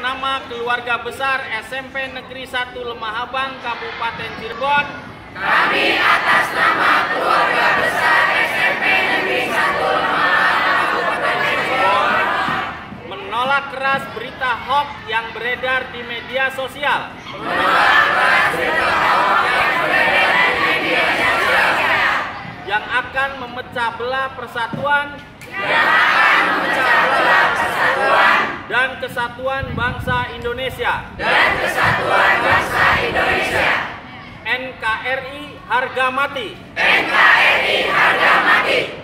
nama keluarga besar SMP Negeri 1 Lemahabang, Kabupaten Cirebon. Kami atas nama keluarga besar SMP Negeri 1 Lemahabang, Kabupaten Cirebon menolak keras berita hoax yang beredar di media sosial. Yang akan memecah belah persatuan dan kesatuan bangsa Indonesia. NKRI harga mati. NKRI harga mati.